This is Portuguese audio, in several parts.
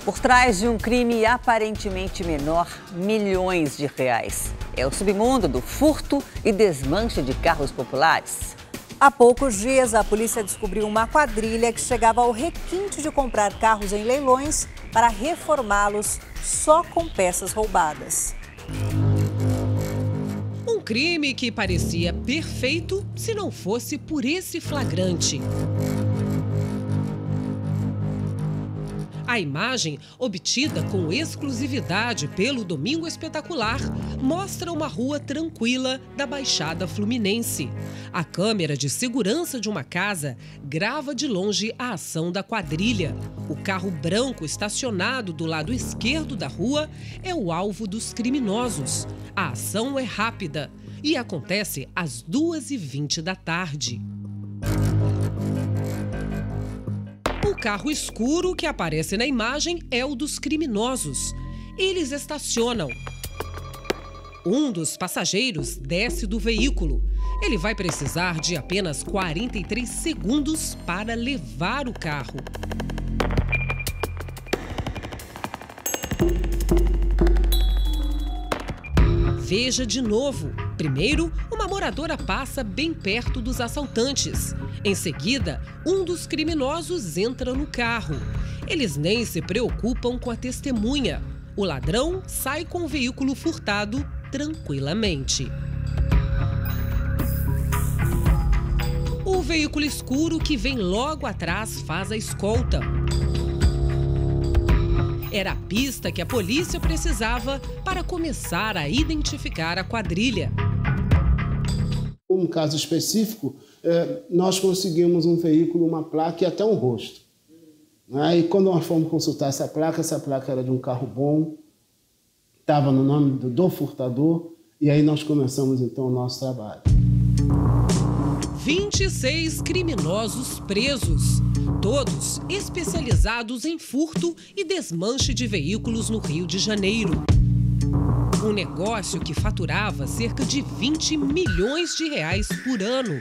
Por trás de um crime aparentemente menor, milhões de reais. É o submundo do furto e desmanche de carros populares. Há poucos dias, a polícia descobriu uma quadrilha que chegava ao requinte de comprar carros em leilões para reformá-los só com peças roubadas. Um crime que parecia perfeito se não fosse por esse flagrante. A imagem, obtida com exclusividade pelo Domingo Espetacular, mostra uma rua tranquila da Baixada Fluminense. A câmera de segurança de uma casa grava de longe a ação da quadrilha. O carro branco estacionado do lado esquerdo da rua é o alvo dos criminosos. A ação é rápida e acontece às 2h20 da tarde. O carro escuro que aparece na imagem é o dos criminosos. Eles estacionam. Um dos passageiros desce do veículo. Ele vai precisar de apenas 43 segundos para levar o carro. Veja de novo. Primeiro, uma moradora passa bem perto dos assaltantes. Em seguida, um dos criminosos entra no carro. Eles nem se preocupam com a testemunha. O ladrão sai com o veículo furtado tranquilamente. O veículo escuro que vem logo atrás faz a escolta. Era a pista que a polícia precisava para começar a identificar a quadrilha. Um caso específico, nós conseguimos um veículo, uma placa e até um rosto. E quando nós fomos consultar essa placa era de um carro bom, estava no nome do furtador, e aí nós começamos então o nosso trabalho. 26 criminosos presos, todos especializados em furto e desmanche de veículos no Rio de Janeiro. Um negócio que faturava cerca de 20 milhões de reais por ano.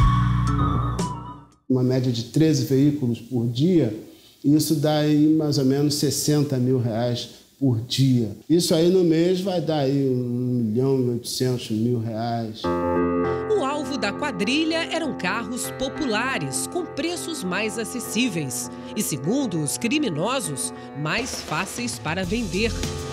Uma média de 13 veículos por dia, isso dá aí mais ou menos 60 mil reais por dia. Isso aí no mês vai dar aí 1.800.000 reais. O alvo da quadrilha eram carros populares, com preços mais acessíveis e, segundo os criminosos, mais fáceis para vender.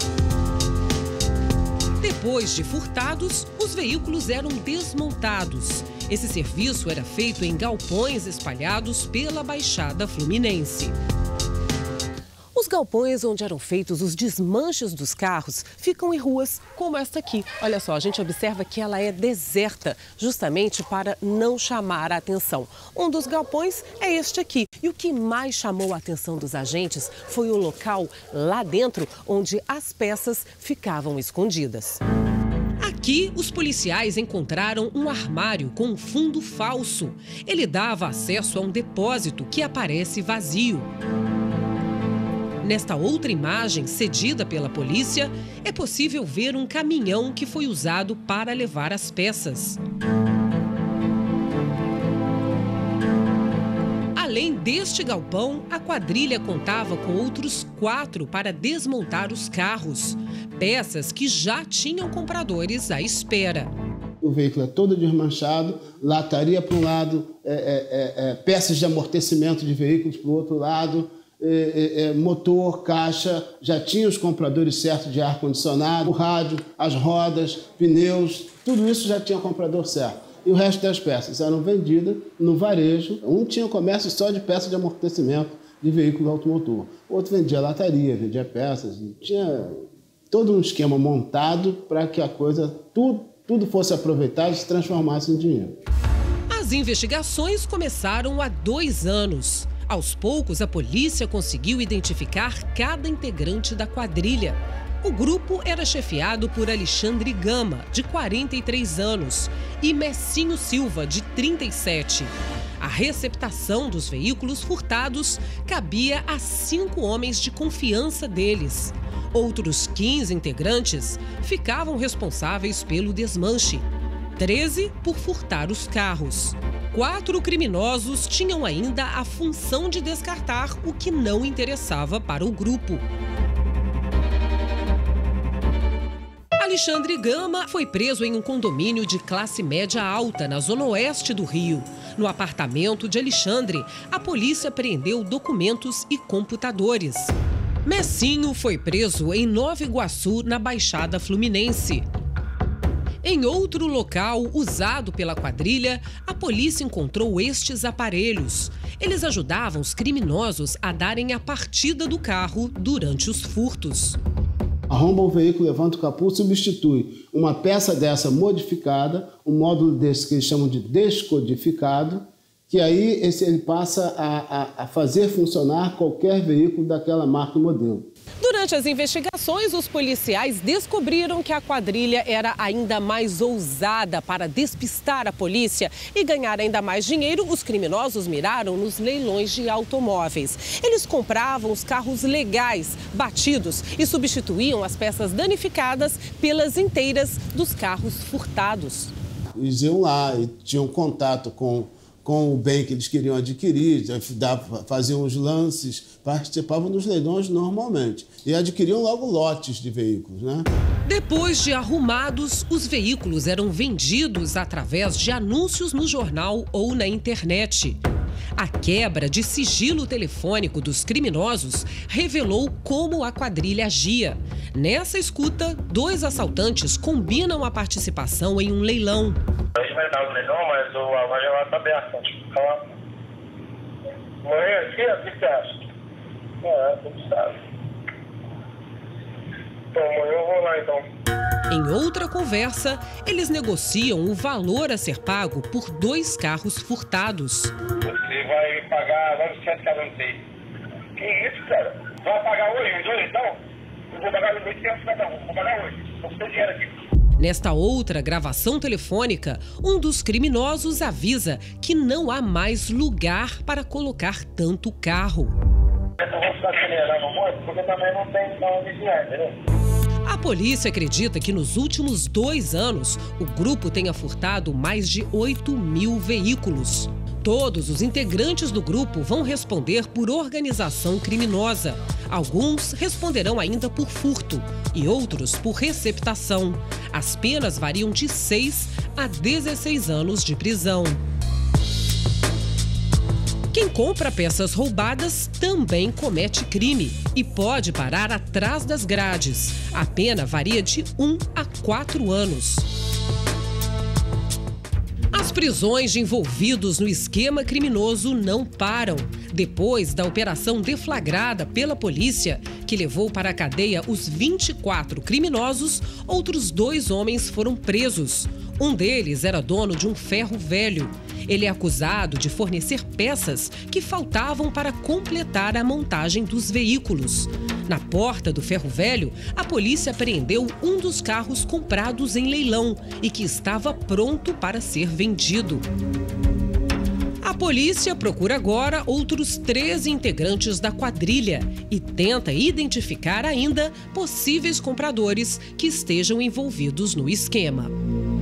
Depois de furtados, os veículos eram desmontados. Esse serviço era feito em galpões espalhados pela Baixada Fluminense. Os galpões onde eram feitos os desmanches dos carros ficam em ruas como esta aqui. Olha só, a gente observa que ela é deserta, justamente para não chamar a atenção. Um dos galpões é este aqui. E o que mais chamou a atenção dos agentes foi o local lá dentro, onde as peças ficavam escondidas. Aqui, os policiais encontraram um armário com um fundo falso. Ele dava acesso a um depósito que aparece vazio. Nesta outra imagem, cedida pela polícia, é possível ver um caminhão que foi usado para levar as peças. Além deste galpão, a quadrilha contava com outros 4 para desmontar os carros. Peças que já tinham compradores à espera. O veículo é todo desmanchado, lataria para um lado, peças de amortecimento de veículos para o outro lado, motor, caixa, já tinha os compradores certos de ar-condicionado, o rádio, as rodas, pneus, tudo isso já tinha comprador certo. E o resto das peças eram vendidas no varejo. Um tinha comércio só de peças de amortecimento de veículo automotor. Outro vendia lataria, vendia peças. Tinha todo um esquema montado para que a coisa, tudo fosse aproveitado e se transformasse em dinheiro. As investigações começaram há 2 anos. Aos poucos, a polícia conseguiu identificar cada integrante da quadrilha. O grupo era chefiado por Alexandre Gama, de 43 anos, e Messinho Silva, de 37. A receptação dos veículos furtados cabia a 5 homens de confiança deles. Outros 15 integrantes ficavam responsáveis pelo desmanche. 13 por furtar os carros. 4 criminosos tinham ainda a função de descartar o que não interessava para o grupo. Alexandre Gama foi preso em um condomínio de classe média alta, na zona oeste do Rio. No apartamento de Alexandre, a polícia apreendeu documentos e computadores. Messinho foi preso em Nova Iguaçu, na Baixada Fluminense. Em outro local, usado pela quadrilha, a polícia encontrou estes aparelhos. Eles ajudavam os criminosos a darem a partida do carro durante os furtos. Arromba um veículo, levanta o capô, substitui uma peça dessa modificada, um módulo desse que eles chamam de descodificado, que aí ele passa a fazer funcionar qualquer veículo daquela marca e modelo. Durante as investigações, os policiais descobriram que a quadrilha era ainda mais ousada. Para despistar a polícia e ganhar ainda mais dinheiro, os criminosos miraram nos leilões de automóveis. Eles compravam os carros legais, batidos, e substituíam as peças danificadas pelas inteiras dos carros furtados. Eles iam lá e tinham contato com o bem que eles queriam adquirir, faziam os lances, participavam dos leilões normalmente e adquiriam logo lotes de veículos, né? Depois de arrumados, os veículos eram vendidos através de anúncios no jornal ou na internet. A quebra de sigilo telefônico dos criminosos revelou como a quadrilha agia. Nessa escuta, 2 assaltantes combinam a participação em um leilão. A gente vai dar o leilão, mas a vaga lá está aberta. Fica lá. Amanhã aqui, o que você acha? Tudo sabe. Então, amanhã eu vou lá, então. Em outra conversa, eles negociam o valor a ser pago por 2 carros furtados. Você vai pagar 900 cada um sei. Que isso, cara? Vai pagar hoje, os 2 então? Eu vou pagar 800 cada um, vou pagar hoje. Não tem dinheiro aqui. Nesta outra gravação telefônica, um dos criminosos avisa que não há mais lugar para colocar tanto carro. Eu vou ficar acelerando muito, porque também não tem onde vier, entendeu? A polícia acredita que nos últimos 2 anos, o grupo tenha furtado mais de 8.000 veículos. Todos os integrantes do grupo vão responder por organização criminosa. Alguns responderão ainda por furto e outros por receptação. As penas variam de 6 a 16 anos de prisão. Quem compra peças roubadas também comete crime e pode parar atrás das grades. A pena varia de 1 a 4 anos. As prisões de envolvidos no esquema criminoso não param. Depois da operação deflagrada pela polícia, que levou para a cadeia os 24 criminosos, outros 2 homens foram presos. Um deles era dono de um ferro velho. Ele é acusado de fornecer peças que faltavam para completar a montagem dos veículos. Na porta do ferro velho, a polícia apreendeu um dos carros comprados em leilão e que estava pronto para ser vendido. A polícia procura agora outros 13 integrantes da quadrilha e tenta identificar ainda possíveis compradores que estejam envolvidos no esquema.